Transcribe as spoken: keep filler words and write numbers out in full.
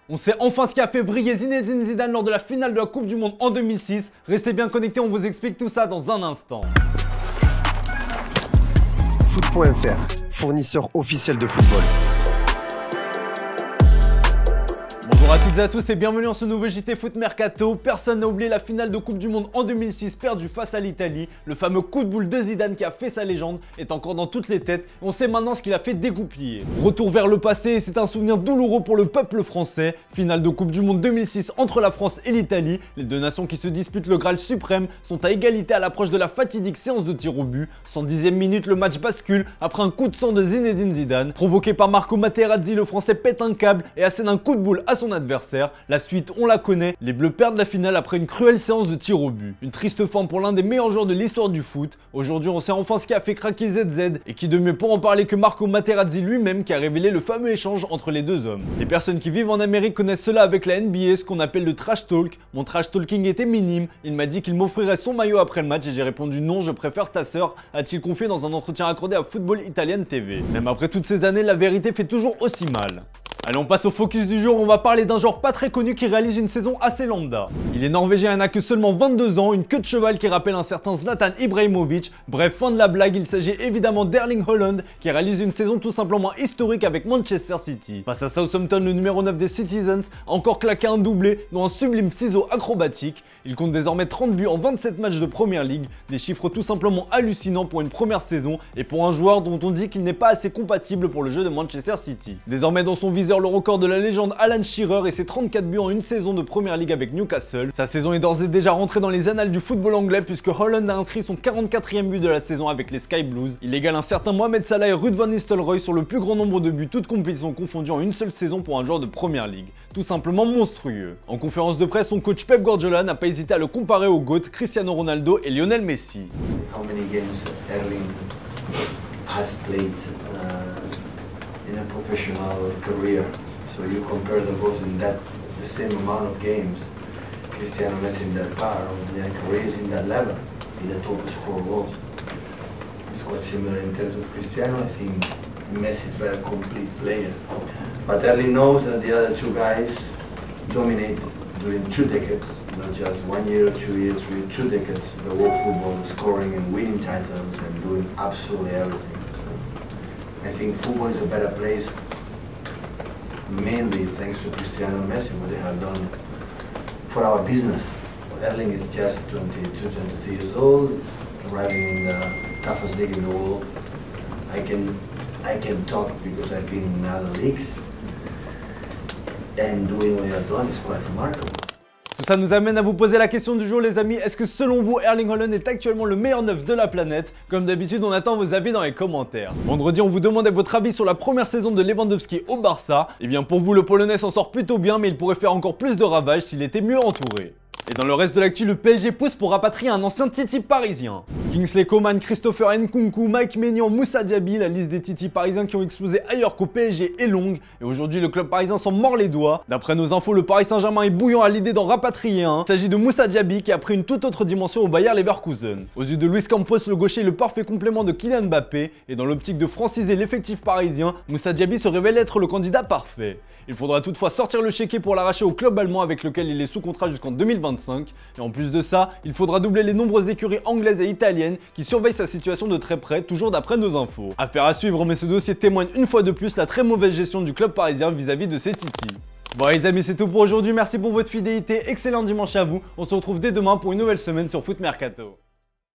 On sait enfin ce qui a fait vriller Zinedine Zidane lors de la finale de la Coupe du Monde en deux mille six. Restez bien connectés, on vous explique tout ça dans un instant. Foot point F R, fournisseur officiel de football. Bonjour à toutes et à tous et bienvenue dans ce nouveau J T Foot Mercato. Personne n'a oublié la finale de Coupe du Monde en deux mille six perdue face à l'Italie. Le fameux coup de boule de Zidane qui a fait sa légende est encore dans toutes les têtes. On sait maintenant ce qu'il a fait dégoupiller. Retour vers le passé et c'est un souvenir douloureux pour le peuple français. Finale de Coupe du Monde deux mille six entre la France et l'Italie. Les deux nations qui se disputent le Graal suprême sont à égalité à l'approche de la fatidique séance de tir au but. cent dixième minute, le match bascule après un coup de sang de Zinedine Zidane. Provoqué par Marco Materazzi, le Français pète un câble et assène un coup de boule à son adversaire. La suite, on la connaît, les Bleus perdent la finale après une cruelle séance de tir au but. Une triste fin pour l'un des meilleurs joueurs de l'histoire du foot. Aujourd'hui, on sait enfin ce qui a fait craquer Z Z et qui de mieux pour en parler que Marco Materazzi lui-même qui a révélé le fameux échange entre les deux hommes. Les personnes qui vivent en Amérique connaissent cela avec la N B A, ce qu'on appelle le trash talk. Mon trash talking était minime, il m'a dit qu'il m'offrirait son maillot après le match et j'ai répondu non, je préfère ta sœur, a-t-il confié dans un entretien accordé à Football Italian T V. Même après toutes ces années, la vérité fait toujours aussi mal. Allez, on passe au focus du jour, on va parler d'un joueur pas très connu qui réalise une saison assez lambda. Il est norvégien et n'a que seulement vingt-deux ans, une queue de cheval qui rappelle un certain Zlatan Ibrahimovic. Bref, fin de la blague, il s'agit évidemment d'Erling Haaland qui réalise une saison tout simplement historique avec Manchester City. Face à Southampton, le numéro neuf des Citizens a encore claqué un doublé dont un sublime ciseau acrobatique. Il compte désormais trente buts en vingt-sept matchs de Premier League, des chiffres tout simplement hallucinants pour une première saison et pour un joueur dont on dit qu'il n'est pas assez compatible pour le jeu de Manchester City. Désormais dans son viseur le record de la légende Alan Shearer et ses trente-quatre buts en une saison de Premier League avec Newcastle. Sa saison est d'ores et déjà rentrée dans les annales du football anglais puisque Haaland a inscrit son quarante-quatrième but de la saison avec les Sky Blues. Il égale un certain Mohamed Salah et Ruud van Nistelrooy sur le plus grand nombre de buts toutes compétitions confondues en une seule saison pour un joueur de Premier League. Tout simplement monstrueux. En conférence de presse, son coach Pep Guardiola n'a pas hésité à le comparer au GOAT Cristiano Ronaldo et Lionel Messi. How many games Erling has played uh, in a professional career? So you compare the goals in that the same amount of games. Cristiano Messi in that part of their careers in that level, in the top score goals. It's quite similar in terms of Cristiano. I think Messi is a very complete player. But Erling knows that the other two guys dominated during two decades, not just one year or two years, really two decades, the world football, scoring and winning titles and doing absolutely everything. So I think football is a better place, mainly thanks to Cristiano and Messi, what they have done for our business. Erling is just twenty-two, twenty-three years old, arriving in the toughest league in the world. I can, I can talk because I've been in other leagues, and doing what they have done is quite remarkable. Tout ça nous amène à vous poser la question du jour les amis, est-ce que selon vous Erling Haaland est actuellement le meilleur neuf de la planète? Comme d'habitude on attend vos avis dans les commentaires. Vendredi on vous demandait votre avis sur la première saison de Lewandowski au Barça. Et bien pour vous le Polonais s'en sort plutôt bien mais il pourrait faire encore plus de ravages s'il était mieux entouré. Et dans le reste de l'actu, le P S G pousse pour rapatrier un ancien Titi parisien. Kingsley Coman, Christopher Nkunku, Mike Maignan, Moussa Diaby, la liste des Titi parisiens qui ont explosé ailleurs qu'au P S G est longue. Et aujourd'hui, le club parisien s'en mord les doigts. D'après nos infos, le Paris Saint-Germain est bouillant à l'idée d'en rapatrier un. Il s'agit de Moussa Diaby qui a pris une toute autre dimension au Bayer Leverkusen. Aux yeux de Luis Campos, le gaucher est le parfait complément de Kylian Mbappé. Et dans l'optique de franciser l'effectif parisien, Moussa Diaby se révèle être le candidat parfait. Il faudra toutefois sortir le chéquier pour l'arracher au club allemand avec lequel il est sous contrat jusqu'en deux mille vingt-cinq. Et en plus de ça, il faudra doubler les nombreuses écuries anglaises et italiennes qui surveillent sa situation de très près, toujours d'après nos infos. Affaire à suivre, mais ce dossier témoigne une fois de plus la très mauvaise gestion du club parisien vis-à-vis de ses titis. Bon les amis, c'est tout pour aujourd'hui, merci pour votre fidélité, excellent dimanche à vous, on se retrouve dès demain pour une nouvelle semaine sur Foot Mercato.